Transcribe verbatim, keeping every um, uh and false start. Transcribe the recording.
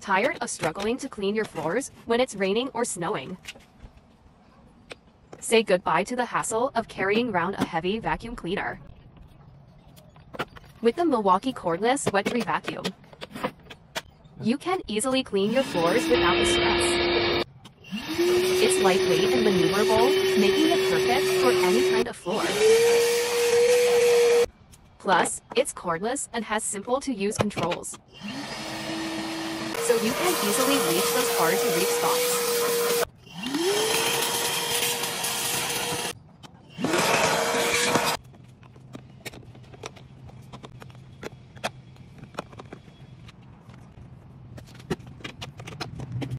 Tired of struggling to clean your floors when it's raining or snowing? Say goodbye to the hassle of carrying around a heavy vacuum cleaner. With the Milwaukee cordless wet-free vacuum, you can easily clean your floors without the stress. It's lightweight and maneuverable, making it perfect for any kind of floor. Plus, it's cordless and has simple-to-use controls, so you can easily reach those hard-to-reach spots.